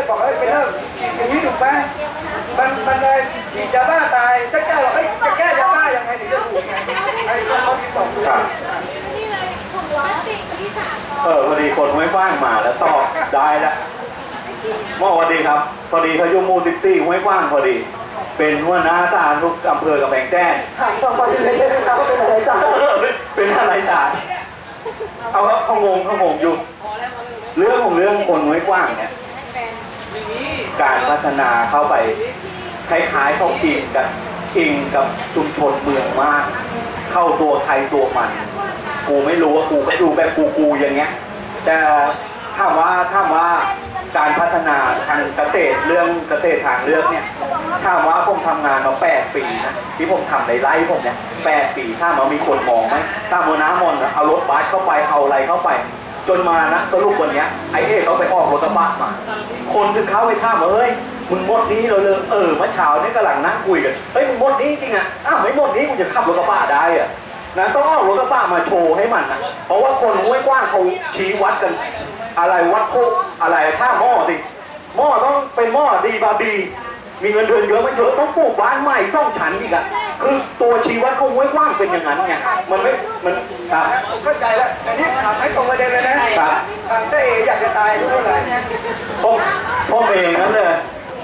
บอกให้ไปเลิกอย่างนี้ถูกไหมมันเลยฉีดยาบ้าตายจะแก้หรอจะแก้ยาบ้ายังไงถึงจะถูกไงไอ้เขาที่บอกถูกพอดีคนไม่ว่างมาแล้วตอบได้แล้วเมื่อวันดีครับพอดีเขาอยู่มูติตี้ไม่ว่างพอดีเป็นหัวหน้าสาธารณสุขอำเภอกำแพงแจ้งพอดีเลยนะครับเป็นอะไรจ้าเป็นอะไรจ้าเอาเขางงอยู่เรื่องของเรื่องคนไม่ว่างเนี่ยการพัฒนาเข้าไปคล้ายๆเขาอิงกับชุมชนเมืองมากเข้าตัวใครตัวมันกูไม่รู้ว่ากูก็ดูแบบกูอย่างเงี้ยแต่ถ้าว่าการพัฒนาทางเกษตรเรื่องเกษตรทางเลือกเนี่ยถ้าว่าผมทำงานมา8 ปีนะที่ผมทำในไร่ผมเนี่ย8 ปีถ้ามันมีคนมองไหมถ้าโมน้ามอนเอารถบัสเข้าไปเอาอะไรเข้าไปจนมานะสรุปวันนี้ไอ้เขาไปออกรถกระบะมาคนถึงเขาไปถามว่าเฮ้ยมึงหมดนี้เราเลยเมื่อเช้านี่กำลังนั่งคุยกันเฮ้ยมึงหมดนี้จริงอ่ะไม่หมดนี้กูจะขับรถกระบะได้อ่ะนะต้องเอารถกระบะมาโชว์ให้มันนะเพราะว่าคนห้วยกว้างเขาชี้วัดกันอะไรวัดโคอะไรถ้าหม้อสิหม้อต้องเป็นหม้อดีบาบีมีเงินเดือนเยอะมันเยอะต้องปลูกบ้านใหม่ต้องฉันอีกอ่ะคือตัวชี้วัดเขาห้วยกว้างเป็นอย่างนั้นไงมันเข้าใจแล้วอันนี้ถามให้ตรงประเด็นเลยนะทางเต้อยากจะตายรู้เท่าไหร่พ่อเองนั่นเลย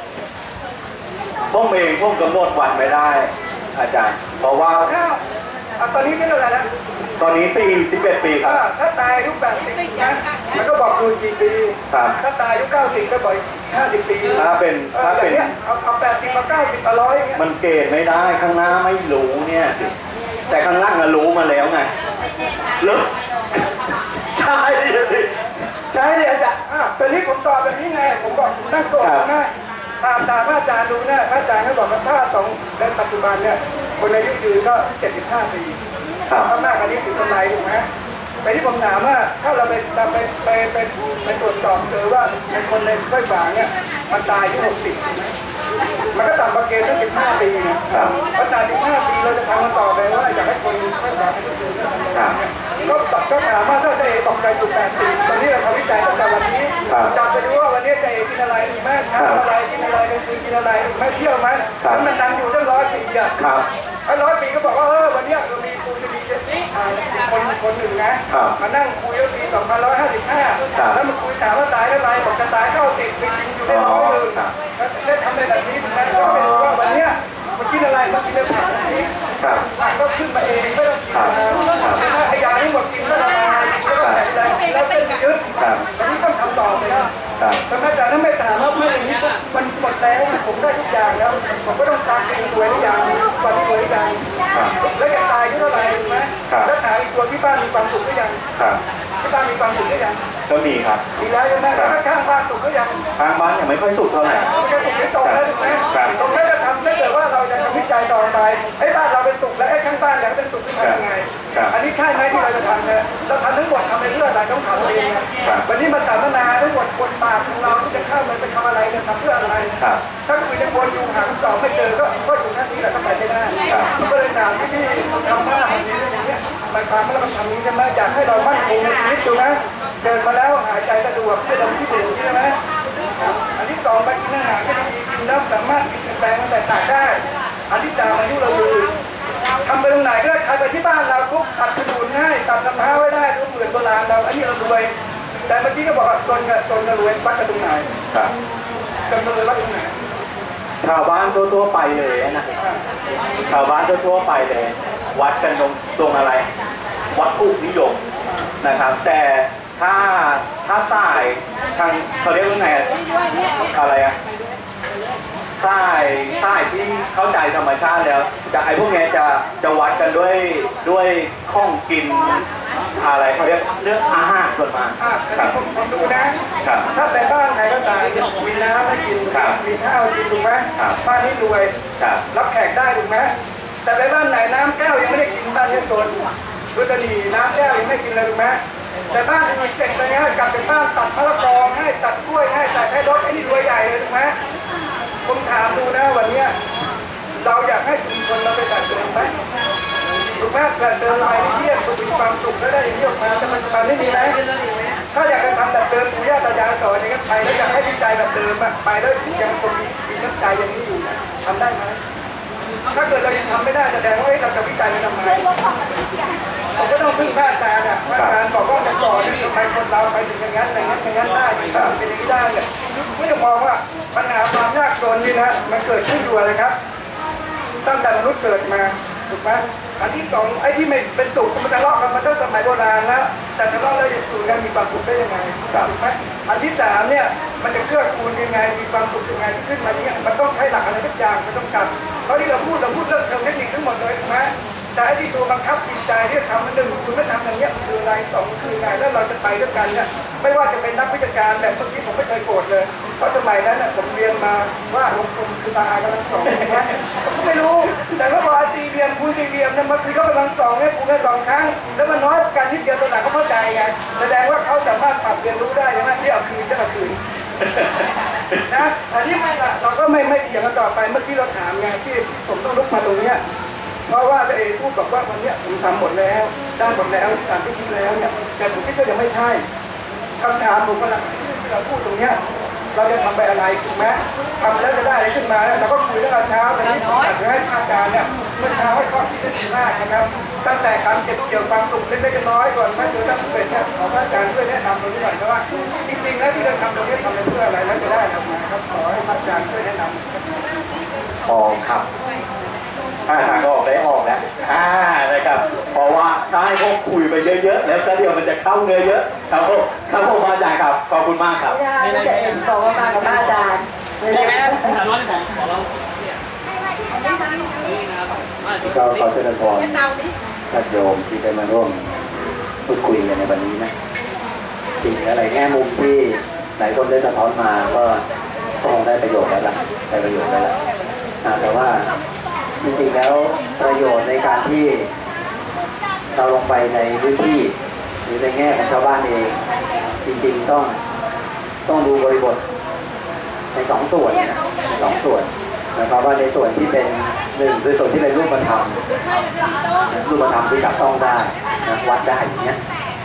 พ่อเองพ่อกำหนดวันไม่ได้อาจารย์เพราะว่าตอนนี้นี่เท่าไหร่แล้วตอนนี้41 ปีครับถ้าตายอายุ80นะมันก็บอกดูกี่ปีถ้าตายอายุ90ก็บอก50 ปีถ้าเป็นเอา80มา90มา100อย่างเงี้ยมันเกณฑ์ไม่ได้ข้างหน้าไม่รู้เนี่ยแต่ข้างล่างน่ะรู้มาแล้วไงลึกใช่เลยอาจารย์ตอนนี้ผมตอบแบบนี้ไงผมบอกนั่งโต๊ะนะถามพระอาจารย์ดูนะพระอาจารย์เขาบอกว่าถ้าในปัจจุบันเนี่ยคนอายุยืนก็75 ปีข้างหน้าอันนี้ถึงกำไรถูกไหมแต่ที่ผมถามว่าถ้าเราไปตรวจสอบเจอว่าในคนในค่อยฝางเนี่ยมันตายที่60มันก็ต่ำกว่าเกณฑ์ตั้ง15 ปีนะพอตาย15 ปีเราจะทำมันต่อไปว่าอยากให้คนค่อยฝางให้ทุกคนก็ถามว่าถ้าจะตกใจอยู่80ตอนนี้เราทำวิจัยตั้งแต่วันนี้จับไปดูว่าวันนี้จะกินอะไรแม่ทำอะไรกินอะไรคืนกินอะไรไม่เที่ยวมั้ยมันดังอยู่ตั้ง100 ปีอ่ะ100 ปีก็บอกว่าวันนี้เรามีปูจะมีคนหนึ่งนะมานั่งคุยเรื่องปี2555แล้วมันคุยถามว่าตายได้ไรบอกจะตาย90 ปีอยู่ในร้อยนึงได้ทำในแบบนี้ถึงนั้นก็ไม่รู้ว่าวันนี้มันกินอะไรมันกินอะไรนี้ก็ขึ้นมาเองไม่ต้องกินถ้าขยะนี่หมดกินก็ละลายแล้วเป็นยึดอันนี้ต้องทำต่อไปนะแต่แม่จ๋าถ้าไม่ถามว่าไม่อย่างนี้มันหมดแล้วผมได้ทุกอย่างแล้วผมก็ต้องการเป็นสวยทุกอย่างวันนี้สวยทุกอย่างแล้วจะตายเท่าไหร่ถูกไหมแล้วถามอีกตัวที่บ้านมีความสุขหรือยังที่บ้านมีความสุขหรือยังก็มีครับมีแล้วใช่ไหมแล้วข้างบ้านสุขหรือยังข้างบ้านยังไม่ค่อยสุขเท่าไหร่ไม่ใช่สุขที่ตรงแล้วถูกไหมตรงนี้จะทำถ้าเกิดว่าเราจะทำวิจัยต่อไปไอ้บ้านเราเป็นสุขและไอ้ข้างบ้านอยากเป็นสุขขึ้นมายังไงอันนี้ใช่ไหมที่เราจะทำเนี่ยเราทำทั้งหมดทำไปเพื่ออะไรต้องทำเองวันนี้มาสัมมนาทั้งหมดคนปากของเราที่จะเข้าไปทำอะไรจะทำเพื่ออะไรถ้าคุยในวนอยู่หาคำตอบไม่เจอก็อยู่ท่านี้แหละก็ไปไม่ได้ก็เลยถามที่ทำหน้าแบบนี้อย่างเงี้ยมันทำแล้วมันทำนี้ใช่ไหมอยากให้เรามั่นคงในชีวิตดูนะเดินมาแล้วหายใจสะดวกให้เราที่เดินใช่ไหมอันที่2ไปกินอาหารก็ดีกินน้ำสามารถกินแปลงมันแตกต่างได้อันที่3อายุเราดูทำไปตรงไหนก็ได้ใครไปที่บ้านเราทุกตัดขนุนง่ายตัดมะพร้าวไว้ได้ทุกเหมือนโบราณเราอันนี้เรารวยแต่เมื่อกี้ก็บอกว่าจนกับรวยวัดกันตรงไหนจนกับรวยวัดตรงไหนชาวบ้านทั่วไปเลยนะชาวบ้านทั่วไปเลยวัดกันตรงอะไรวัตถุนิยมนะครับแต่ถ้าสายทางเขาเรียกว่าไงอะไรอะสายที่เข้าใจธรรมชาติแล้วจะไอ้พวกนี้จะวัดกันด้วยข้องกินอะไรเขาเรียกเรื่องอาหารส่วนมากผมดูนะถ้าแต่บ้านไหนก็ตายมีน้ำให้กินมีข้าวกินถูกไหมบ้านนี้รวยรับแขกได้ถูกไหมแต่ในบ้านไหนน้ำแก้วยังไม่ได้กินบ้านนี้จนดูตะหนีน้ำแก้วยังไม่กินเลยถูกไหมแต่บ้านอื่นเสร็จเลยนะกลับเป็นบ้านตัดมะละกอให้ตัดกล้วยให้ตัดให้รถไอ้นี่รวยใหญ่เลยถูกไหมผมถามดูนะวันนี้เราอยากให้ชุมชนเราไปตัดเดินไหมถูกไหมตัดเดินไปเที่ยวมีความสุขแล้วได้เที่ยวมาแต่ปัจจุบันไม่มีไหมถ้าอยากจะทำแบบเดิมปู่ย่าตายายสอนอย่างนั้นไปแล้วอยากให้จิตใจแบบเดิมอะไปแล้วยังคงมีน้ำใจอย่างนี้อยู่นะทำได้ไหมถ้าเกิดเรายังทำไม่ได้แสดงว่าเราจะวิจัยมันทำไมผมก็ต้องพึ่งพระอาจารย์อ่ะพระอาจารย์บอกว่าแต่ก่อนทำไมคนเราไปถึงอย่างนั้นอย่างนั้นอย่างนั้นได้เป็นอย่างนี้ได้เนี่ยไม่จะมองว่าปัญหาความยากจนนี่นะมันเกิดขึ้นอยู่อะไรครับตั้งแต่มนุษย์เกิดมาถูกไหมอันที่สองไอ้ที่ไม่เป็นสุขมันทะเลาะกันมาตั้งแต่สมัยโบราณแล้วแต่ทะเลาะแล้วจะสู่กันมีความสุขได้ยังไงถูกไหมอันที่สามเนี่ยมันจะเกื้อกูลยังไงมีความสุขยังไงที่ขึ้นมาเนี่ยมันต้องใช้หลักอะไรสักอย่างมันต้องการเพราะที่เราพูดเรื่องเทคนิคทั้งหมดเลยถูกไหมแต่ไอ้ที่ตัวบังคับจิตใจที่ทำมันหนึ่งคุณไม่ทำอย่างเงี้ยคืออะไรสองคือไงแล้วเราจะไปด้วยกันเนี่ยไม่ว่าจะเป็นนักวิชาการแบบเมื่อกี้ผมไม่เคยโกรธเลยเพราะสมัยนั้นผมเรียนมาว่าลงทุนคือตาอากำลังสองนะผมก็ไม่รู้แต่ว่าพอตีเรียนคุณตีเรียนเนี่ยมันคือเขากำลังสองเนี่ยคุณแค่2 ครั้งแล้วมันน้อยกันที่เดียวตัวไหนเขาเข้าใจไงแสดงว่าเขาสามารถปรับเรียนรู้ได้ใช่ไหมที่เอาคืนจะเอาคืนนะอันนี้ไม่ละเราก็ไม่เถียงกันต่อไปเมื่อกี้เราถามไงที่ผมต้องลุกมาตรงเนี้ยเพราะว่าเอพูดบอกว่าวันนี้ผมทำหมดแล้วได้หมดแล้วตามที่คิดแล้วเนี่ยแต่ผมคิดว่ายังไม่ใช่คำถามผมกำลังที่เราพูดตรงเนี้ยเราจะทำไปอะไรถูกไหมทำแล้วจะได้อะไรขึ้นมาแล้วเราก็คุยเรื่องเช้าแต่ที่ผมอยากให้อาจารย์เนี่ยเมื่อเช้าให้ข้อคิดได้ดีมากนะครับตั้งแต่การเก็บเกี่ยวความสุขเล็กๆน้อยๆก่อนไม่จนต้องเป็นเนี่ยขออาจารย์ช่วยแนะนำตรงนี้หน่อยนะว่าจริงๆแล้วที่เราทำตรงนี้ทำไปเพื่ออะไรแล้วจะได้อะไรมาครับขอให้อาจารย์ช่วยแนะนำออกครับทางก็ออกได้ออกแล้วนะครับเพราะว่าถ้าให้พวกคุยไปเยอะๆแล้วก็เดี๋ยวมันจะเข้าเนื้อเยอะครับผมอาจารย์ครับขอบคุณมากครับไม่ได้จะเอ็นโตมากับอาจารย์ถามว่าของเราก็ขอเชิญพรญาติโยมที่ได้มาร่วมพูดคุยกันในวันนี้นะจริงอะไรแง่มุมที่หลายคนได้สะท้อนมาก็คงได้ประโยชน์แล้วล่ะได้ประโยชน์แล้วล่ะแต่ว่าจริงๆแล้วประโยชน์ในการที่เราลงไปในพื้นที่หรือในแง่ของชาวบ้านเองจริงๆต้องดูบริบทใน2 ส่วนนะใน2 ส่วนนะครับว่าในส่วนที่เป็น1คือส่วนที่เป็นรูปธรรมที่จับต้องได้นะวัดได้อย่างเงี้ย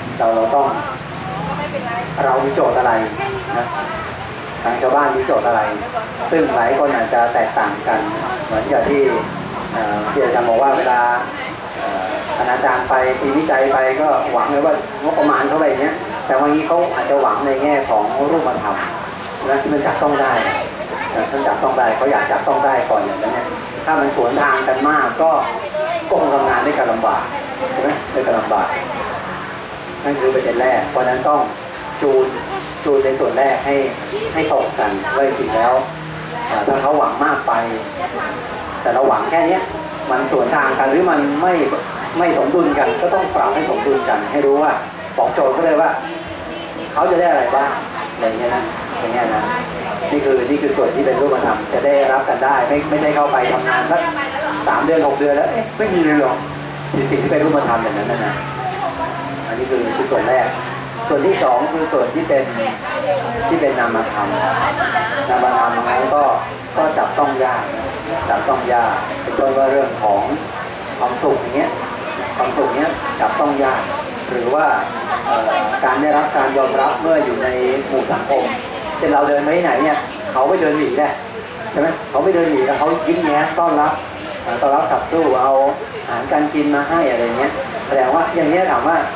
เรามีโจทย์อะไรนะทางชาวบ้านมีโจทย์อะไรซึ่งหลายคนอาจจะแตกต่างกันเหมือนกับที่อาจารย์บอกว่าเวลาคณาจารย์ไปทีวิจัยไปก็หวังเลยว่างบประมาณเท่าไหร่เนี้ยแต่วันนี้เขาอาจจะหวังในแง่ของรูปธรรมนะที่มันจับต้องได้ท่านจับต้องได้เขาอยากจับต้องได้ก่อนอย่างนั้นเนี่ยถ้ามันสวนทางกันมากก็คงทำงานได้กันลำบากใช่ไหมได้กันลำบากนั่นคือประเด็นแรกเพราะนั้นต้องจูนในส่วนแรกให้ตรงกันว่าจริงแล้วถ้าเขาหวังมากไปแต่เราหวังแค่นี้มันสวนทางกันหรือมันไม่สมดุลกันก็ต้องปรับให้สมดุลกันให้รู้ว่าบอกโจทย์เขาเลยว่าเขาจะได้อะไรบ้างอะไรเงี้ยนะอย่างเงี้ยนะนี่คือส่วนที่เป็นรูปธรรมจะได้รับกันได้ไม่ได้เข้าไปทำงานสัก3 เดือน 6 เดือนแล้วไม่มีเลยหรอกสิ่งที่เป็นรูปธรรมอย่างนั้นนะอันนี้คือส่วนแรกส่วนที่2คือส่วนที่เป็นนามธรรมนั้นก็จับต้องยากเป็นต้นว่าเรื่องของความสุขอย่างเงี้ยความสุขเนี้ยจับต้องยากหรือว่าการได้รับการยอมรับเมื่ออยู่ในหมู่สังคมเช่นเราเดินไปที่ไหนเนี่ยเขาไม่เดินหนีแหละใช่ไหมเขาไม่เดินหนีแล้วเขายิ้มแย้มต้อนรับขับสู้เอาอาหารการกินมาให้อะไรเงี้ยแสดงว่าอย่างนี้ถามว่า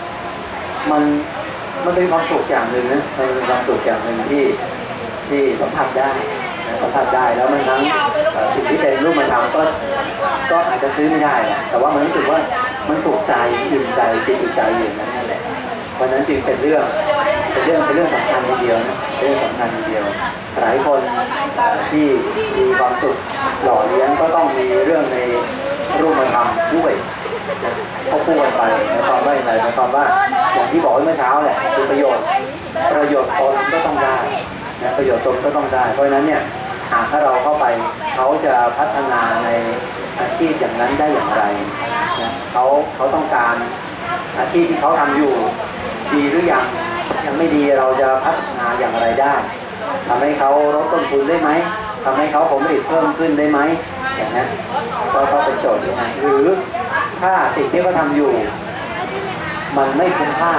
มันเป็นความสุขอย่างหนึ่งนะมันเป็นความสุขอย่างหนึ่งที่สัมผัสได้แล้วมันทั้งสิ่งที่เป็นรูปธรรมก็อาจจะซื้อไม่ได้แต่ว่ามันรู้สึกว่ามันสุขใจอิ่มใจติดใจอยู่นั่นแหละเพราะนั้นจึงเป็นเรื่องสำคัญทีเดียวนะเรื่องสำคัญทีเดียวหลายคนที่มีความสุขหล่อเลี้ยงก็ต้องมีเรื่องในรูปธรรมด้วยเขาพูดกันไปในความว่าอย่างไรในความว่าอย่างที่บอกเมื่อเช้าแหละคือประโยชน์ตนก็ต้องได้นะประโยชน์ตนก็ต้องได้เพราะฉะนั้นเนี่ยหากถ้าเราเข้าไปเขาจะพัฒนาในอาชีพอย่างนั้นได้อย่างไรนะเขาต้องการอาชีพที่เขาทำอยู่ดีหรือยังไม่ดีเราจะพัฒนาอย่างไรได้ทำให้เขาลดต้นทุนได้ไหมทำให้เขาผลผลิตเพิ่มขึ้นได้ไหมอย่างนี้ก็เป็นโจทย์ยังไงหรือถ้าสิ่งที่เขาทำอยู่มันไม่คุ้มค่า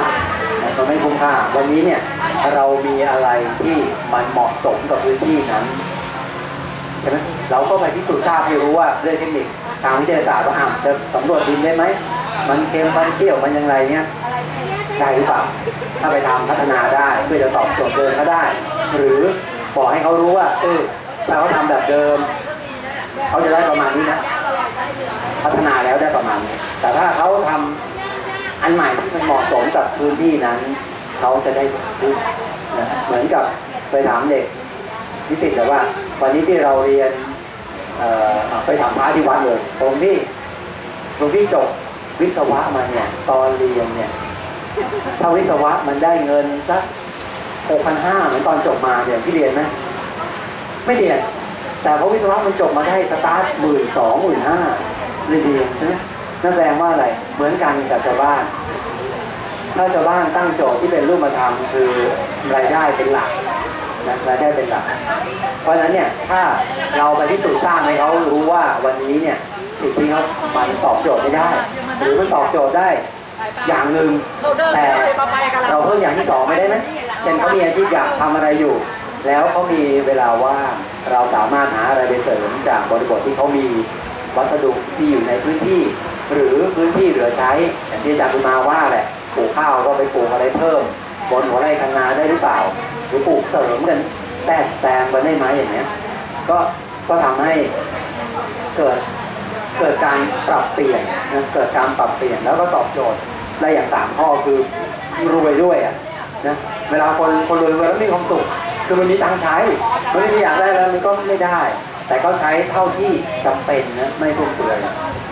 มันไม่คุ้มค่าวันนี้เนี่ยเรามีอะไรที่มันเหมาะสมกับพื้นที่นั้นใช่ไหมเราก็ไปพิสูจน์ทราบให้รู้ว่าเรื่องเทคนิคทางวิทยาศาสตร์ว่าจะสำรวจดินได้ไหมมันเค็มมันเปรี้ยวมันยังไงเนี่ยได้หรือเปล่าถ้าไปทำพัฒนาได้เพื่อจะตอบโจทย์เดิมเขาได้หรือบอกให้เขารู้ว่าถ้าเขาทำแบบเดิมเขาจะได้ประมาณนี้นะพัฒนาแล้วได้ประมาณนี้แต่ถ้าเขาทำอันใหม่ที่มันเหมาะสมกับพื้นที่นั้นเขาจะได้ขึ้นนะเหมือนกับไปถามเด็กนิสิตแต่ว่าวันนี้ที่เราเรียนไปถามพระที่วัดเลยหลวงพี่จบวิศวะมาเนี่ยตอนเรียนเนี่ยถ้าวิศวะมันได้เงินสัก 6,500 เหมือนตอนจบมาเนี่ยที่เรียนไหมไม่เรียนแต่เพราะวิศวะมันจบมาได้สตาร์ท12,000 15,000เรียนใช่ไหมนั่นแสดงว่าอะไรเหมือนกันกับชาวบ้านถ้าชาวบ้านตั้งโจทย์ที่เป็นรูปธรรมคือรายได้เป็นหลักนะรายได้เป็นหลักเพราะฉะนั้นเนี่ยถ้าเราไปพิสูจน์ทราบให้เขารู้ว่าวันนี้เนี่ยสิ่งที่เขามันตอบโจทย์ไม่ได้หรือมันตอบโจทย์ได้อย่างหนึ่งแต่เราเพิ่มอย่างที่สองไม่ได้ไหมเช่นเขามีอาชีพอยากทำอะไรอยู่แล้วเขามีเวลาว่างเราสามารถหาอะไรไปเสริมจากบริบทที่เขามีวัสดุที่อยู่ในพื้นที่หรือพื้นที่เหลือใช้อย่างที่อาจารย์บุญมาว่าแหละปลูกข้าวก็ไปปลูกอะไรเพิ่มบนหัวไร่คันนาได้หรือเปล่าหรือปลูกเสริมกันแทรกแซงกันได้ไหมอย่างเงี้ยก็ทำให้เกิดการปรับเปลี่ยนนะเกิดการปรับเปลี่ยนแล้วก็ตอบโจทย์ได้อย่าง3ข้อคือรวยด้วยอ่ะนะเวลาคนรวยแล้วมีความสุขคือมันมีตังค์ใช้มันไม่อยากได้แล้วมันก็ไม่ได้แต่ก็ใช้เท่าที่จำเป็นนะไม่ฟุ่มเฟือย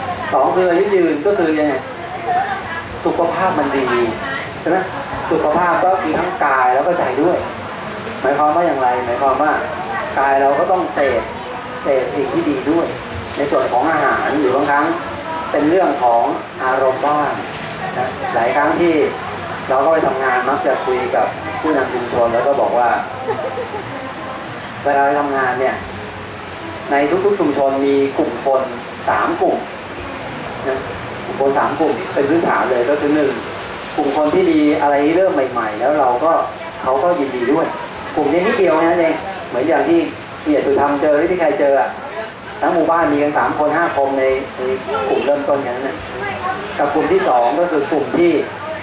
2คืออายุยืนก็คือยังไงสุขภาพมันดีใช่ไหมสุขภาพก็มีทั้งกายแล้วก็ใจด้วยหมายความว่าอย่างไรหมายความว่ากายเราก็ต้องเสพสิ่งที่ดีด้วยในส่วนของอาหารหรือบางครั้งเป็นเรื่องของอารมณ์บ้างนะหลายครั้งที่เราก็ไปทำงานมักจะคุยกับผู้นำชุมชนแล้วก็บอกว่าเวลาทำงานเนี่ยในทุกๆชุมชนมีกลุ่มคน3กลุ่มนะกลุ่มคน3กลุ่มเป็นพื้นฐานเลยก็คือ1กลุ่มคนที่ดีอะไรเริ่มใหม่ๆแล้วเขาก็ยินดีด้วยกลุ่มนี้นิดเดียวนั่นเองเหมือนอย่างที่เกียรติสุธรรมเจอที่ใครเจอทั้งหมู่บ้านมีกัน3 คน 5 คนในกลุ่มเริ่มต้นอย่างนั้นกับกลุ่มที่2ก็คือกลุ่มที่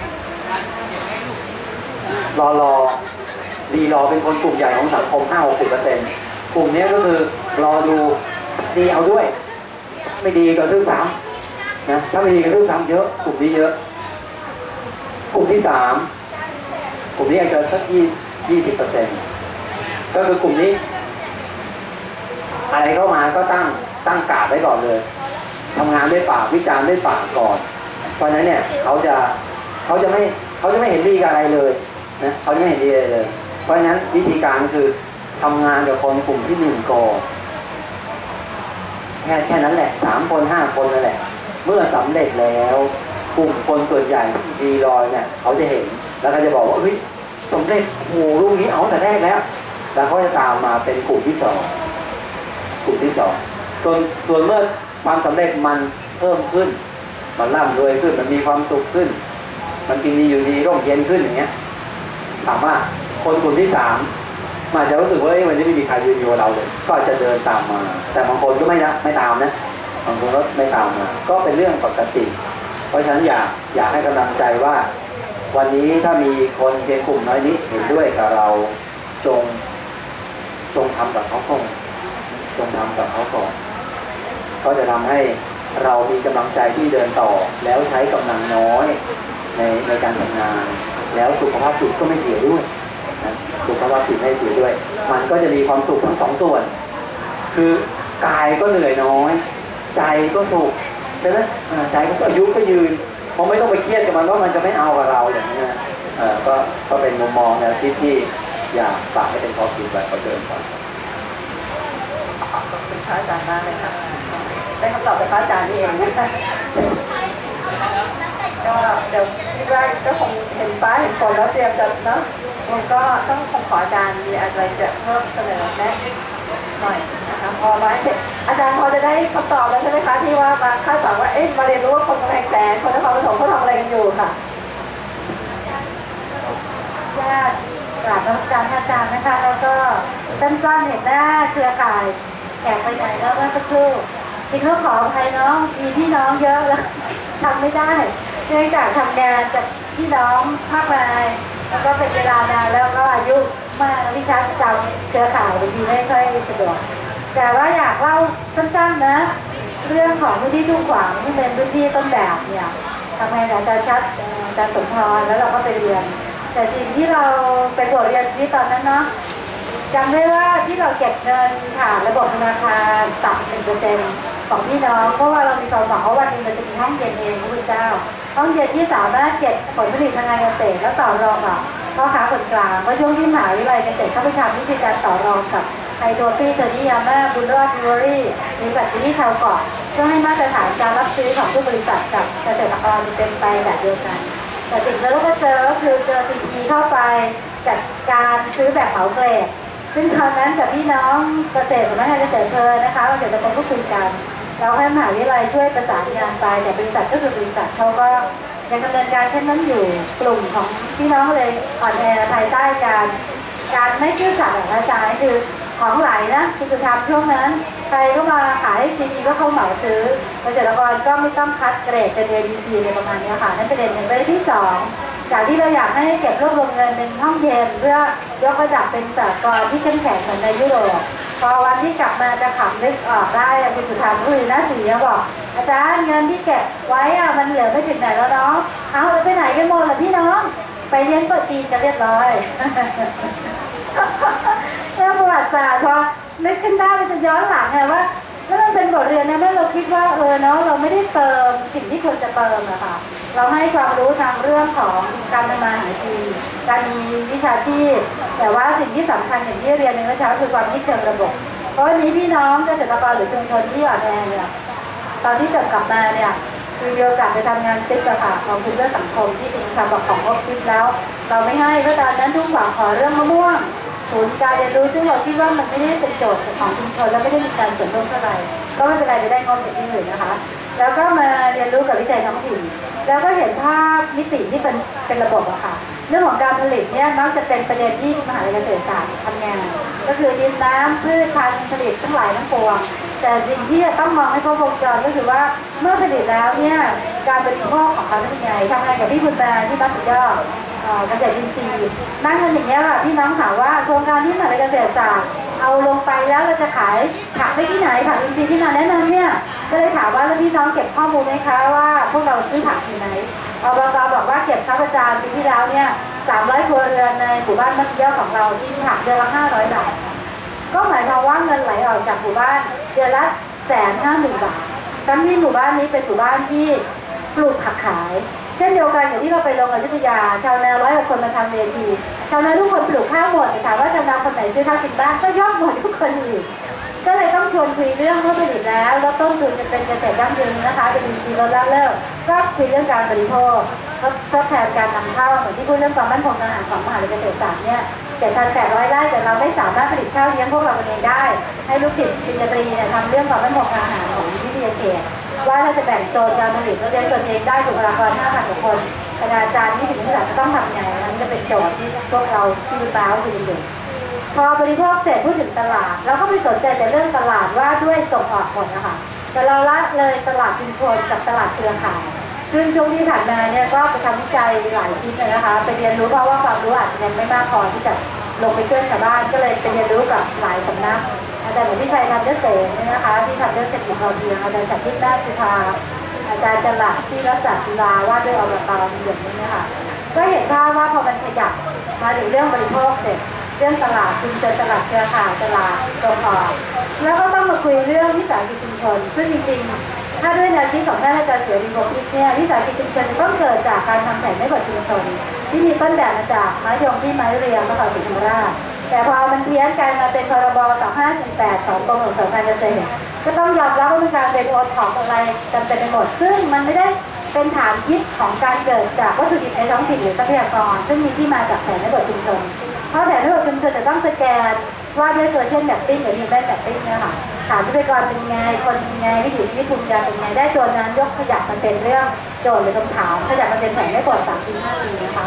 รอเป็นคนกลุ่มใหญ่ของสังคม 50-60% กลุ่มนี้ก็คือรอดูดีเอาด้วยไม่ดีก็ทื่อซ้ำนะถ้าไม่ดีก็ทื่อซ้ำเยอะกลุ่มนี้เยอะกลุ่มที่3กลุ่มนี้อาจจะสัก20% ก็คือกลุ่มนี้อะไรเข้ามาก็ตั้งกาดไว้ก่อนเลยทำงานด้วยปากวิจารณ์ด้วยปากก่อนเพราะฉะนั้นเนี่ยเขาจะไม่เห็นดีกับอะไรเลยนะเขาจะไม่เห็นดีอะไรเลยเพราะฉะนั้นวิธีการคือทำงานกับคนกลุ่มที่1ก่อนแค่นั้นแหละ3 คน 5 คนนั่นแหละเมื่อสำเร็จแล้วกลุ่มคนส่วนใหญ่ดีรอยเนี่ยเขาจะเห็นแล้วเขาจะบอกว่าเฮ้ยสำเร็จโหลูกนี้เอาแต่แรกแล้วเขาจะตามมาเป็นกลุ่มที่2ส่วนเมื่อความสำเร็จมันเพิ่มขึ้นมันร่ำรวยขึ้นมันมีความสุขขึ้นมันกินดีอยู่ดีร่มเย็นขึ้นอย่างเงี้ยถามว่าคนกลุ่มที่3อาจจะรู้สึกว่าวันนี้ไม่มีใครยืนอยู่กับเราเลยก็จะเดินตามมาแต่บางคนก็ไม่ตามนะบางคนก็ไม่ตามมาก็เป็นเรื่องปกติเพราะฉะนั้นอยากให้กำลังใจว่าวันนี้ถ้ามีคนเพียงกลุ่มน้อยนิดเห็นด้วยกับเราจงทำกับเขาก่อนก็จะทำให้เรามีกำลังใจที่เดินต่อแล้วใช้กำลังน้อยในการทำงานแล้วสุขภาพจิตก็ไม่เสียด้วยนะสุขภาพจิตไม่เสียด้วยมันก็จะมีความสุขทั้ง2 ส่วนคือกายก็เหนื่อยน้อยใจก็สุขใช่ไหมใจก็อายุก็ยืนเพราะไม่ต้องไปเครียดกับมันว่ามันจะไม่เอากับเราอย่างนี้นะก็เป็นมุมมองแนวคิดที่อยากฝากให้เป็นข้อคิดไว้ก็เดินต่อเป็นพระอาจารย์มากเลยค่ะได้คำตอบจากพระอาจารย์นี่เองก็เดี๋ยวคิดว่าก็คงเห็นฟ้าเห็นฝนแล้วเตรียมจะเนาะมันก็ต้องคงขออาจารย์มีอะไรจะเพิ่มเสนอแนะหน่อยนะคะพอไหมอาจารย์พอจะได้คำตอบแล้วใช่ไหมคะที่ว่ามาคาดหวังว่ามาเรียนรู้ว่าคนกำแพงแสนคนนครปฐมเขาทำอะไรกันอยู่ค่ะราบนมัสการอาจารย์นะคะแล้วก็สั้นๆเห็นหน้าเครือข่ายแขกไปไหนแล้วเมื่อสักครู่จริงๆขออภัยน้องมีพี่น้องเยอะแล้วทำไม่ได้เนื่องจากทำงานจากพี่น้องมากมายแล้วก็เป็นเวลานานแล้วก็อายุมากวิชาประจำเครือข่ายบางทีไม่ค่อยสะดวกแต่ว่าอยากเล่าสั้นๆนะเรื่องของพื้นที่ทุ่งขวางที่เป็นพื้นที่ต้นแบบเนี่ยทำไงอาจารย์ชัดอาจารย์สมพรแล้วเราก็ไปเรียนแต่สิ่งที่เราเป็นบทเรียนชีวิตตอนนั้นเนาะจำได้ว่าที่เราเก็บเงินผ่านระบบธนาคารตัด1%ของพี่น้องเพราะว่าเรามีความหวังว่าวันหนึ่งเราจะมีห้องเย็นเองพระพุทธเจ้าห้องเย็นที่สามารถเก็บผลผลิตทางการเกษตรและต่อรองกับพ่อค้าคนกลางก็ช่วงที่มหาวิทยาลัยเกษตรเข้าไปทำวิธีการต่อรองกับไฮโดรฟี่เทอร์นิยาม่าบุลรอดบิวเวอรี่บริษัทที่ชาวเกาะเพื่อให้มาตรฐานการรับซื้อของทุกบริษัทกับเกษตรกรเป็นไปแบบเดียวกันแต่สิ่งที่เราก็เจอก็คือเจอ CP เข้าไปจัดการซื้อแบบเหมาเกรดซึ่งตอนนั้นกับพี่น้องเกษตรสำนักงานเกษตรนะคะเกษตรกรก็คุยกันเราให้มหาวิทยาลัยช่วยประสานงานไปแต่บริษัทก็คือบริษัทเขาก็ยังดำเนินการเช่นนั้นอยู่กลุ่มของพี่น้องเลยอ่อนแอภายใต้การไม่ซื่อสัตย์ของอาจารย์คือของไหลนะคือทำช่วงนั้นใครก็มาขายให้ซีพีก็เข้าเหมาซื้อเกษตรกรก็ไม่ต้องคัดเกรดเป็น ABC ในประมาณนี้ค่ะนั่นประเด็นหนึ่งประเด็นที่สองจากที่เราอยากให้เก็บรวบรวมเงินเป็นห้องเย็นเพื่อยกระดับเป็นสหกรณ์ที่เข้มแข็งเหมือนในยุโรปพอวันที่กลับมาจะขับนึกออกได้คุณสุธรคุยหน้าสีบอกอาจารย์เงินที่เก็บไว้อะมันเหลือไม่ถึงไหนแล้วเนาะเอาไปไหนกันหมดล่ะพี่น้องไปเรียนโต๊ะจีนกันเรียบร้อยแล้วประวัติศาสตร์พอนึกขึ้นได้มันจะย้อนหลังไงว่าแล้วมันเป็นบทเรียนนะเมื่อเราคิดว่าเนาะเราไม่ได้เติมสิ่งที่ควรจะเติมอะค่ะเราให้ความรู้ทางเรื่องของการทำมาหากินการมีวิชาชีพแต่ว่าสิ่งที่สำคัญอย่างที่เรียนในเมื่อเช้าคือความคิดเชิงระบบเพราะวันนี้พี่น้องเกษตรกรหรือชุมชนที่อ่อนแอเนี่ยตอนที่กลับมาเนี่ยคือมีโอกาสไปทำงานซิปอะค่ะของคุณเพื่อสังคมที่เป็นคำบอกของงบซิปแล้วเราไม่ให้เพราะตอนนั้นทุกฝั่งขอเรื่องมะม่วงศูนย์การเรียนรู้ซึ่งเราคิดว่ามันไม่ได้เป็นโจทย์ของชุมชนและไม่ได้มีการส่วนร่วมเท่าไหร่ก็ไม่เป็นไรจะได้งบจากที่อื่นนะคะแล้วก็มาเรียนรู้กับวิจัยท้องถิ่นแล้วก็เห็นภาพมิติที่เป็นระบบอะค่ะเรื่องของการผลิตเนี่ยมักจะเป็นประเด็นที่มหาวิทยาลัยเกษตรศาสตร์ทำงานก็คือดินน้ำพืชพันธุ์ผลิตทั้งหลายทั้งปวงแต่สิ่งที่จะต้องมองให้ครบวงจรก็คือว่าเมื่อผลิตแล้วเนี่ยการบริโภคของเขาเป็นยังไงทำงานกับพี่บุญมาที่มัสยิดเกษตรอินทรีย์นั่งกันอย่างนี้ค่ะพี่น้องถามว่าโครงการที่มหาวิทยาลัยเกษตรศาสตร์เอาลงไปแล้วเราจะขายผักไปที่ไหนผักอินทรีย์ที่มาแนะนำเนี่ยก็เลยถามว่าแล้วพี่น้องเก็บข้อมูลไหมคะว่าพวกเราซื้อผักที่ไหนอบต.บอกว่าเก็บครับอาจารย์ปีที่แล้วเนี่ย300 ครัวเรือนในหมู่บ้านมัสยิดของเราที่ผักเดือนละ500 บาทก็หมายความว่าเงินไหลออกจากหมู่บ้านเดือนละ150,000 บาททั้งที่หมู่บ้านนี้เป็นหมู่บ้านที่ปลูกผักขายเช่นเดียวกันอย่างที่เราไปลงอยุธยาชาวนา100 กว่าคนมาทำเวทีชาวนาทุกคนปลูกข้าวหมดแต่ถามว่าชาวนาคนไหนซื้อข้าวกินบ้างก็ยอดหมดทุกคนอีกก็เลยต้องชวนคุยเรื่องเมื่อผลิตแล้วต้นทุนจะเป็นเกษตรยั่งยืนนะคะเป็นอินทรีย์ลดละเลิกก็คุยเรื่องการบริโภคทดแทนการนำเข้าเหมือนที่พูดเรื่องความมั่นคงทางอาหารของมหาวิทยาลัยเกษตรศาสตร์เนี่ย7,800 ไร่แต่เราไม่สามารถผลิตข้าวเลี้ยงพวกเราเองได้ให้ลูกศิษย์ปริญญาตรีเนี่ยทำเรื่องความมั่นคงทางอาหารของวิทยาเขตว่าเราจะแบ่งโซนการผลิตเราเลี้ยงตัวเองได้บุคลากร 5,000 กว่าคนคณาจารย์20 นักศึกษาจะต้องทำไงนั้นจะเป็นโจทย์ที่พวกเราที่ดูตาคือเด็กพอบริโภคเสร็จพูดถึงตลาดเราก็ไปสนใจแต่เรื่องตลาดว่าด้วยส่งออกหมดนะคะแต่เราละเลยตลาดชุมชนกับตลาดเครือข่ายซึ่งช่วงที่ผ่านมาเนี่ยก็ไปทำวิจัยหลายชิ้นเลยนะคะไปเรียนรู้เพราะว่าความรู้อาจจะยังไม่มากพอที่จะลงไปช่วยชาวบ้านก็เลยไปเรียนรู้กับหลายสำนักอาจารย์หลวงพี่ชัยทำเรื่องเสนนะคะที่ทำเรื่องเศรษฐกิจพอเพียงอาจารย์จากทิพย์นาสุภาอาจารย์จรัสที่รักษาจุฬาว่าด้วยอบต.อย่างนี้นะคะก็เห็นภาพว่าพอมันขยับมาถึงเรื่องบริโภคเสร็จเรื่องตลาดชุมชนตลาดเครือข่ายตลาดส่งออกแล้วก็ต้องมาคุยเรื่องวิสาหกิจชุมชนซึ่งจริงๆถ้าด้วยแนวคิดของท่านอาจารย์เสรีพงษ์พิษเนี่ยวิสาหกิจชุมชนจะต้องเกิดจากการทำแผนไม่บดชุมชนที่มีต้นแบบมาจากไม้ยงที่ไม้เรียงนครศรีธรรมราชแต่พอมันเพี้ยนกลายมาเป็นพรบ2548ของกรมส่งเสริมการเกษตรก็ต้องยอมรับว่ามีการเป็นโอท็อปอะไรกันเป็นไปหมดซึ่งมันไม่ได้เป็นฐานคิดของการเกิดจากวัตถุดิบในท้องถิ่นหรือทรัพยากรซึ่งมีที่มาจากแผนไม่บดชุมชนเพราะแผนไม่บดชุมชนจะต้องสแกนว่าด้วยโซเชียลแมปปิ้งหรือฮิวแมนแมปปิ้งเนี่ยค่ะฐานทรัพยากรเป็นไงคนเป็นไงวิถีชีวิตภูมิปัญญาเป็นไงได้ตัวนั้นยกขยับมันเป็นเรื่องโจทย์หรือคำถามขยับมันเป็นแผนไม่บด3 ปี 5 ปีนะคะ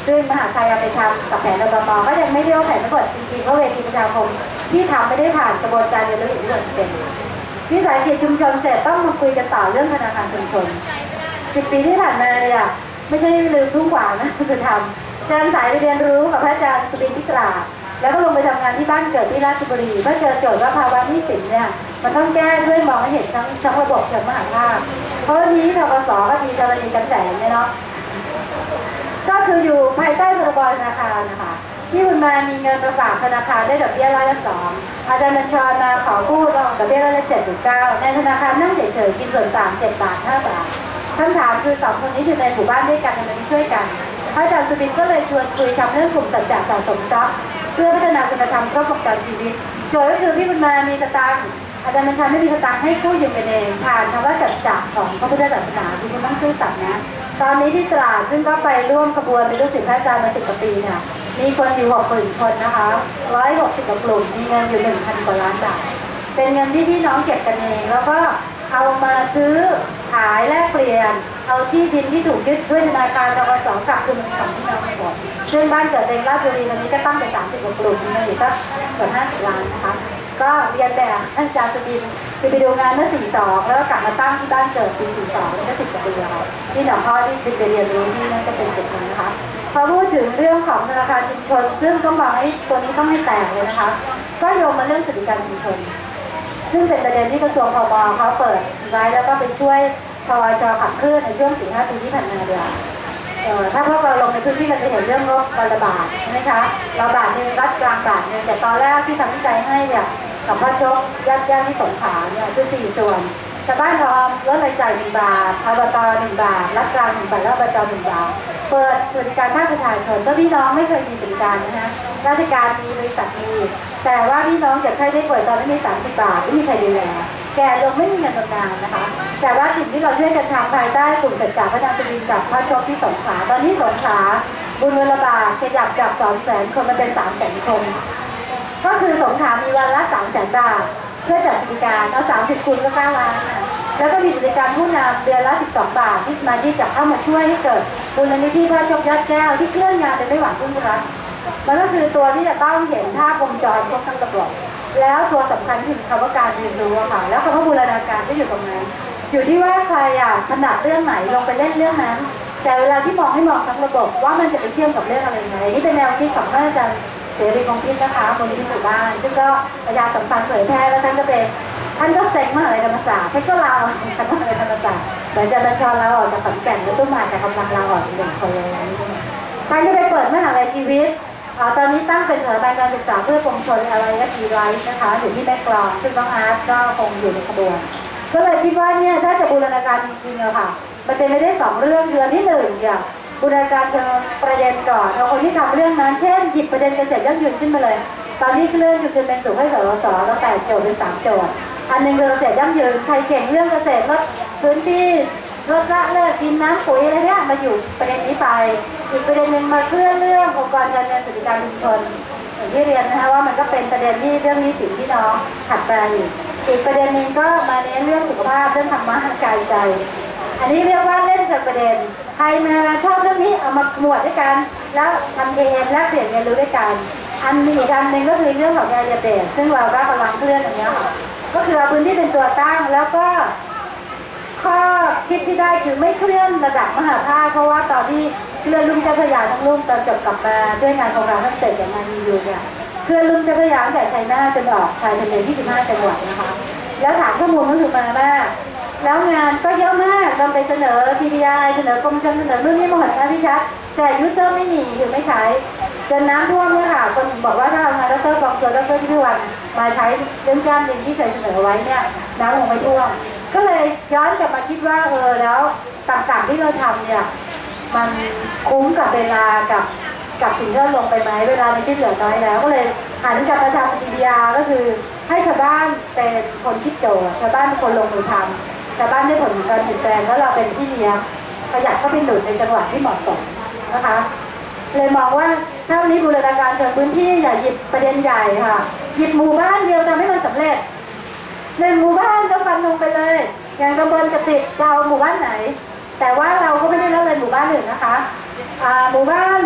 ซึ่งมหาไทยเอาไปทำกับแผนอบต.ก็ยังไม่เรียกว่าแผนทั้งหมดจริงๆเพราะเวทีประชาคมที่ทำไม่ได้ผ่านกระบวนการเรียนรู้อย่างเป็นวิสาหกิจชุมชนเสร็จต้องมาคุยกันต่อเรื่องธนาคารชุมชน10 ปีที่ผ่านมาเนี่ยไม่ใช่ลืมทุ่งหวานนะคุณสุธรรมเดินสายไปเรียนรู้กับพระอาจารย์สุบินที่ตราดแล้วก็ลงไปทำงานที่บ้านเกิดที่ราชบุรีเมื่อเจอโจทย์ว่าภาวะหนี้สินเนี่ยมันต้องแก้ด้วยมองให้เห็นทั้งระบบเชิงมหาภาคเพราะวันนี้ธกส.ก็มีกรณีกันแสงเนี่ยเนาะก็คืออยู่ภายใต้พรบธนาคารนะคะที่คุณมามีเงินมาฝากธนาคารได้ดอกเบี้ยร้อยละ 2อาจารย์บัญชรมาขอกู้ดอกเบี้ยร้อยละ 7.9ในธนาคารนั่งเฉยๆกินส่วนต่าง7 บาท 5 บาทคำถามคือ2 คนนี้อยู่ในหมู่บ้านด้วยกันทำไมไม่ช่วยกันอาจารย์สุบินก็เลยชวนคุยทำเรื่องกลุ่มสัจจะสะสมทรัพย์เพื่อพัฒนาคุณธรรมครอบคลุมการชีวิตโจทย์ก็คือพี่บุญมามีสตางค์อาจารย์บัญชรไม่มีสตางค์ให้กู้ยืมกันเองผ่านคำว่าสัจจะของพระพุทธศาสนาที่คุณต้องซื่อสัตย์นะตอนนี้ที่ตราดซึ่งก็ไปร่วมขบวนเป็นลูกศิษย์พระอาจารย์มา10 กว่าปีเนี่ยมีคนอยู่60,000 คนนะคะ160 กว่ากลุ่มมีเงินอยู่ 1,000 กว่าล้านบาทเป็นเงินที่พี่น้องเก็บกันเองแล้วก็เอามาซื้อขายแลกเปลี่ยนเอาที่ดินที่ถูกยึดด้วยธนาคารธกส.กลับคืนของพี่น้องหมดซึ่งบ้านเกิดเองราชบุรีตอนนี้ก็ตั้งไป30 กว่ากลุ่มมีเงินอยู่สักเกือบ50 ล้านนะคะก็เรียนแบบท่านอาจารย์สุบินคือไปดูงานเมื่อ42แล้วก็กลับมาตั้งที่บ้านเกิดปี42แล้วก็10 กว่าปีค่ะที่หลวงพ่อที่ไปเรียนรู้ที่นั่นก็เป็นจุดนั้นนะคะพอพูดถึงเรื่องของธนาคารชุมชนซึ่งต้องบอกให้ตัวนี้ต้องให้แตกเลยนะคะก็โยงมาเรื่องสวัสดิการชุมชนซึ่งเป็นประเด็นที่กระทรวงพม.เขาเปิดไว้แล้วก็ไปช่วยพวช.ขับเคลื่อนในช่วง 4-5 ปีที่ผ่านมาด้วยถ้าพวกเราลงในพื้นที่เราจะเห็นเรื่องงบวันละบาทใช่ไหมคะเราบาทนึงรัฐกลางบาทนึงแต่ตอนแรกที่ทำวิจัยให้เนี่ยกับพ่อโจ๊กญาติที่สงขลาเนี่ยคือ4 ส่วนชาวบ้านรอมลดรายจ่าย1 บาทอบต1 บาทรัฐกลาง1 บาทแล้วอบจ1 บาทเปิดสวัสดิการภาคประชาชนก็พี่น้องไม่เคยมีสวัสดิการนะฮะราชการมีบริษัทมีแต่ว่าพี่น้องเจ็บไข้ได้ป่วยตอนนี้มี30 บาทไม่มีใครดูแลแก่ลงไม่มีเงินบำนาญนะคะแต่ว่าสิ่งที่เราช่วยกันทำภายใต้กลุ่มสัจจะพระนางสุบินกับพ่อโจ๊กที่สงขลาตอนนี้สงขลาบุญวรบาทขยับจาก 200,000 คนมาเป็น 300,000 คนก็คือสงขลามีวันละ 300,000 บาทเพื่อจัดสวัสดิการเอา30 คูณก็9 ล้านแล้วก็มีสวัสดิการผู้นำเดือนละ12 บาทที่สมาชิกจะเข้ามาช่วยให้เกิดมูลนิธิพระโจ๊กยอดแก้วที่เคลื่อนงานโดยไม่หวังพึ่งรัฐมันก็คือตัวที่จะต้องเห็นภาพวงจรครบทั้งระบบแล้วตัวสำคัญคือคำว่าการเรียนรู้ค่ะแล้วคำว่าบูรณาการก็อยู่ตรงนั้นอยู่ที่ว่าใครถนัดเรื่องไหนลงไปเล่นเรื่องนั้นแต่เวลาที่มองให้มองทั้งระบบว่ามันจะไปเชื่อมกับเรื่องอะไรไหนนี่เป็นแนวคิดของท่านอาจารย์เสรีคงพิษนะคะมูลนิธิหมู่บ้านซึ่งก็ประชาสัมพันธ์เผยแพร่แล้วท่านก็เซ็งมหาวิทยาลัยธรรมศาสตร์ท่านก็ลาออกจากมหาวิทยาลัยธรรมศาสตร์เหมือนจะบัญชรลาออกจากขอนแก่นแล้วตุ้มมาจากกำลังลาออก1 คนเลยท่านก็ไปเปิดมหาวิทยาลัยชีวิตตอนนี้ตั้งเป็นสถาบันการศึกษาเพื่อปวงชนอะไรและทีไรนะคะอยู่ที่แม่กลองซึ่งน้องอาร์ตก็คงอยู่ในขบวนก็เลยคิดว่าเนี่ยถ้าจะบูรณาการจริงๆอะค่ะมันเป็นไปได้2 เรื่องที่1อย่างบูรณาการเชิงประเด็นก่อนเอาคนที่ทำเรื่องนั้นเช่นหยิบประเด็นเกษตรยั่งยืนขึ้นมาเลยตอนนี้เรื่องจุดยืนเป็นสูงให้สสแล้ว8 โจทย์เป็น3 โจทย์อันนึงคือเกษตรยั่งยืนใครเก่งเรื่องเกษตรลดพื้นที่ลดละเลิกดินน้ำปุ๋ยอะไรเนี่ยมาอยู่ประเด็นนี้ไปอีกประเด็นหนึ่งมาเคลื่อนเรื่ององค์กรการเงินสวัสดิการชุมชนอย่างที่เรียนนะคะว่ามันก็เป็นประเด็นที่เรื่องนี้สิ่งที่น้องถัดไปอีกประเด็นหนึ่งก็มาเน้นเรื่องสุขภาพเรื่องธรรมะกายใจอันนี้เรียกว่าเล่นจากประเด็นใครมาชอบเรื่องนี้เอามาหมวดด้วยกันแล้วทำเองและเปลี่ยนเรียนรู้ด้วยกันอันอีกอันหนึ่งก็คือเรื่องของยาเสพติดซึ่งเราก็กำลังเคลื่อนอย่างนี้ค่ะก็คือเอาพื้นที่เป็นตัวตั้งแล้วก็ข้อคิดที่ได้คือไม่เคลื่อนระดับมหาภาคเพราะว่าตอนที่เคลื่อนลุ่มเจ้าพระยาทั้งลุ่มตอนจบกลับมาด้วยงานโครงการทั้งเสร็จอย่างงานมีอยู่เนี่ยเคลื่อนลุ่มเจ้าพระยาตั้งแต่ชัยนาทจนออกชายทะเล25 จังหวัดนะคะแล้วฐานข้อมูลก็คือมามากแล้วงานก็เยอะมากเราไปเสนอ TDI เสนอกรมชลเสนอนู่นนี่หมดนะพี่ชัดแต่ยูเซอร์ไม่มีคือไม่ใช้จนน้ำท่วมเนี่ยค่ะคนบอกว่าถ้าเอางานดร.กองตัวดร.ที่วันมาใช้เรื่องการดินที่เคยเสนอไว้เนี่ยน้ำคงไม่ท่วมก็เลยย้อนกลับมาคิดว่าแล้วต่างๆที่เราทำเนี่ยมันคุ้มกับเวลากับสิ่งที่เราลงไปไหมเวลาในที่เหลือน้อยแล้วก็เลยหันกลับมาทำ CBR ก็คือให้ชาวบ้านเป็นคนคิดโจทย์ชาวบ้านเป็นคนลงมือทำชาวบ้านได้ผลการเปลี่ยนแปลงแล้วเราเป็นที่เลี้ยงประหยัดก็เป็นหนุนในจังหวัดที่เหมาะสมนะคะเลยมองว่าถ้าวันนี้บูรณาการเชิงพื้นที่อย่าหยิบประเด็นใหญ่ค่ะหยิบหมู่บ้านเดียวทำให้มันสำเร็จ1 หมู่บ้านก็ฟันลงไปเลยอย่างตำบลกระติกจะเอาหมู่บ้านไหนแต่ว่าเราก็ไม่ได้ละเลยหมู่บ้านอื่นนะคะหมู่บ้าน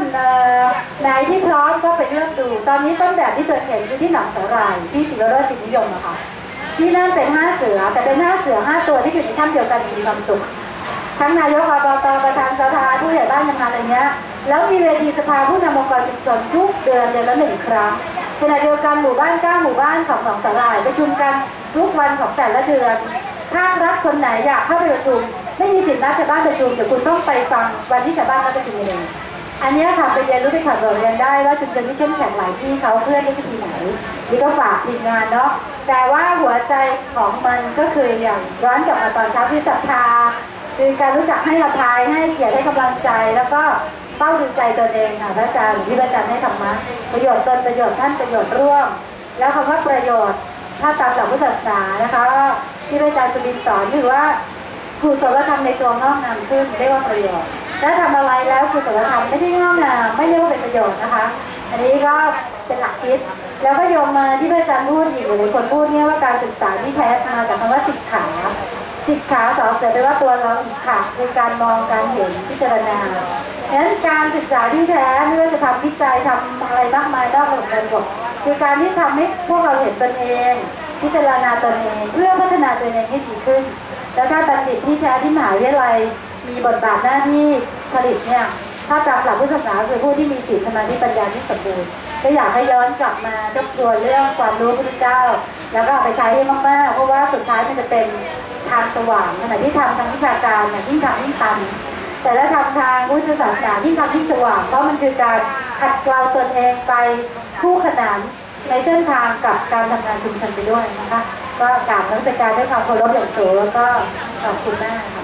ไหนที่พร้อมก็ไปเลือกดูตอนนี้ต้นแบบที่เธอเห็นคือที่หนองสาหร่ายที่ศิลปะจิตนิยมอะค่ะที่นั่นเป็น5 เสือแต่เป็น5 เสือ 5 ตัวที่อยู่ในถ้ำเดียวกันมีความสุขทั้งนายกอบตประธานสภาผู้ใหญ่บ้านทำงานอะไรเงี้ยแล้วมีเวทีสภาผู้นำองค์กรชุมชนทุกเดือนละ1 ครั้งขณะเดียวกันหมู่บ้าน9 หมู่บ้านของหนองสาหร่ายประชุมกันทุกวันของแต่ละเดือนภาครัฐคนไหนอยากเข้าไปประชุมไม่มีสิทธิ์นัดชาวบ้านประชุมเดี๋ยวคุณต้องไปฟังวันที่ชาวบ้านเขาประชุมเองอันนี้ค่ะไปเรียนรู้ไปขับรถเรียนได้ว่าชุมชนที่เข้มแข็งหลายที่เขาเพื่อนด้วยวิธีไหนนี่ก็ฝากทีมงานเนาะแต่ว่าหัวใจของมันก็คืออย่างย้อนกลับมาตอนเช้าที่ศรัทธาคือการรู้จักให้อภัยให้เกียรติให้กำลังใจแล้วก็เฝ้าดูใจตนเองค่ะพระอาจารย์ที่พระอาจารย์ให้ธรรมะประโยชน์ตนประโยชน์ท่านประโยชน์ร่วมแล้วคำว่าประโยชน์ถ้าตามหลักพุทธศาสนานะคะที่พระอาจารย์สุบินสอนคือว่ากุศลธรรมในตัวงอกงามขึ้นเรียกว่าประโยชน์และทำอะไรแล้วกุศลธรรมไม่ได้งอกงามไม่เรียกว่าเป็นประโยชน์นะคะอันนี้ก็เป็นหลักคิดแล้วก็โยงมาที่พระอาจารย์พูดอีกหรือคนพูดเนี่ยว่าการศึกษาที่แท้มาจากคำว่าสิกขาสอนเสร็จไปว่าตัวเราอีกค่ะคือการมองการเห็นพิจารณาฉะนั้นการศึกษาที่แท้ไม่ว่าจะทำวิจัยทำอะไรมากมายนอกระบบการบวกคือการที่ทำให้พวกเราเห็นตนเองพิจารณาตนเองเพื่อพัฒนาตนเองให้ดีขึ้นแล้วถ้าบัณฑิตที่แท้ที่มหาวิทยาลัยมีบทบาทหน้าที่ผลิตเนี่ยถ้าตามหลักพุทธศาสนาคือผู้ที่มีศีลสมาธิปัญญาที่สมบูรณ์ก็อยากให้ย้อนกลับมาทบทวนเรื่องความรู้พระพุทธเจ้าแล้วก็เอาไปใช้ให้มากๆเพราะว่าสุดท้ายมันจะเป็นทางสว่างขณะที่ทำทางวิชาการเนี่ยยิ่งทำยิ่งตันแต่ถ้าทำทางพุทธศาสนายิ่งทำยิ่งสว่างเพราะมันคือการขัดเกลาตนเองไปคู่ขนานในเส้นทางกับการทำงานชุมชนไปด้วยนะคะก็กราบนมัสการด้วยความเคารพอย่างสูงแล้วก็ขอบคุณมากค่ะ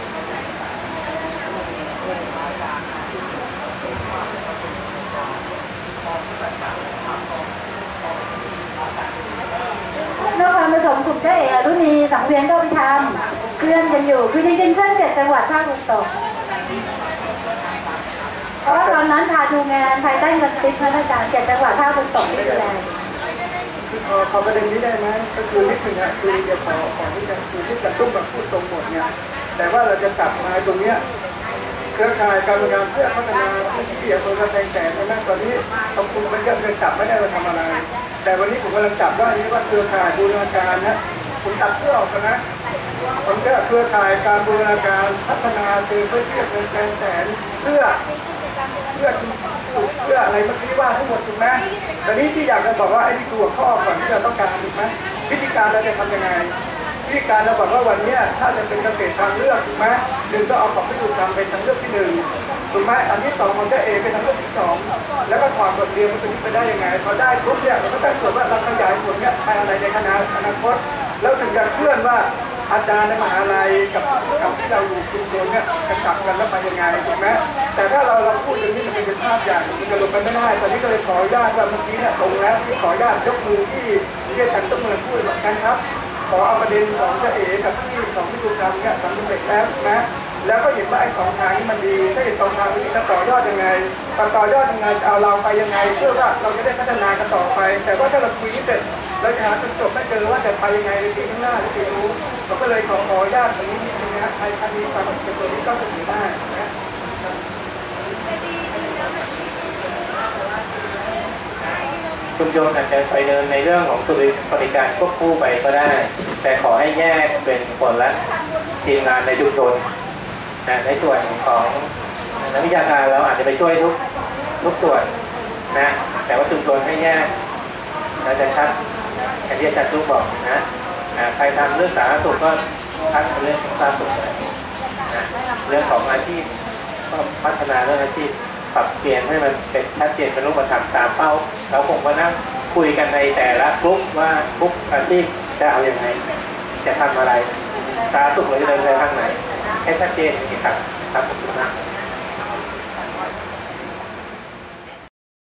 นครปฐมกลุ่มเจ้าเอกอรุณีสังเวียนก็ไปทำเพื่อนกันอยู่คือจริงๆเพื่อน7 จังหวัดภาคตะวันตกเพราะว่าตอนนั้นพาดูงานภายใต้เงินซิปพระอาจารย์7 จังหวัดภาคตะวันตกที่ดูแลขอประเด็นนี้ได้ไหมก็คือนิดนึงนะคือเดี๋ยวขอที่จะคือที่จะต้องแบบพูดตรงหมดเนี่ยแต่ว่าเราจะกลับมาตรงเนี้ยเครือข่ายการเพื่อพัฒนาพื้นที่อำเภอกำแพงแสนนะตอนนี้ขอบคุณมันก็เคยจับไม่ได้มาทำอะไรแต่วันนี้ผมกำลังจับว่านี้ว่าเครือข่ายบูรณาการนะผมตัดเพื่อออกกันนะผมจะเครือข่ายการบูรณาการพัฒนาพื้นที่อำเภอกำแพงแสนเพื่ออะไรเมื่อกี้ว่าทั้งหมดถูกไหมแต่นี้ที่อยากจะบอกว่าไอ้ที่ตัวข้อก่อนที่เราต้องการถูกไหมวิธีการเราจะทำยังไงวิธีการเราบอกว่าวันนี้ถ้าจะเป็นเกษตรทางเลือกถูกไหม1ก็เอาของพิสูจน์ทำเป็นทางเลือกที่1ถูกไหมอันที่2มันก็เอเป็นทางเลือกที่2แล้วก็ความบทเรียนมันจะไปได้ยังไงพอได้ปุ๊บเนี่ยเราก็ต้องตรวจว่าเราขยายผลเนี่ยไปอะไรในอนาคตแล้วถึงจะเคลื่อนว่าอาจารย์ในมหาลัยกับที่เราอยู่ชุมชนเนี่ยจะกลับกันแล้วไปยังไงถูกไหมแต่ถ้าเราพูดอย่างนี้มันเป็นภาพอย่างมันจะลงไปไม่ได้ตอนนี้ก็เลยขออนุญาตว่าเมื่อกี้เนี่ยตรงแล้วที่ขออนุญาตยกมือที่อาจารย์ต้องมือพูดเหมือนกันครับขอเอาประเด็นของเจ้าเอ๋กับที่ของพี่ตุลเนี่ยทำสำเร็จแล้วนะแล้วก็เห็นว่าไอ้2 ทางนี้มันดีถ้าเห็น2 ทางนี้จะต่อยอดยังไงต่อยอดยังไงเอาเราไปยังไงเพื่อว่าเราจะได้พัฒนากันต่อไปแต่ว่าถ้าเราคุยนี้เสร็จเราจะหาจุดจบไม่เจอว่าจะไปยังไงในปีข้างหน้าหรือปีนู้นเราก็เลยขออนุญาตตรงนี้นิดนึงนะใครมีความเป็นตัวนี้ก็จะถือได้นะคุณโยมอาจจะไปเดินในเรื่องของบริการควบคู่ไปก็ได้แต่ขอให้แยกเป็นคนละทีมงานในชุมชนในส่วนของนักวิชาการเราอาจจะไปช่วยทุกส่วนนะแต่ว่าชุมชนให้แยกเราจะชัดอย่างที่อาจารย์ทุกบอกนะใครทำเรื่องสาธารณสุขก็ทักเรื่องสาธารณสุขนะเรื่องของอาชีพก็พัฒนาเรื่องอาชีพปรับเปลี่ยนให้มันเป็นชัดเจนเป็นรูปธรรมตามเป้าเราคงมานั่งคุยกันในแต่ละกลุ่มว่ากลุ่มอาชีพจะเอาอย่างไรจะทำอะไรสาธารณสุขเราจะเดินไปทางไหนให้ชัดเจนอย่างนี้ครับ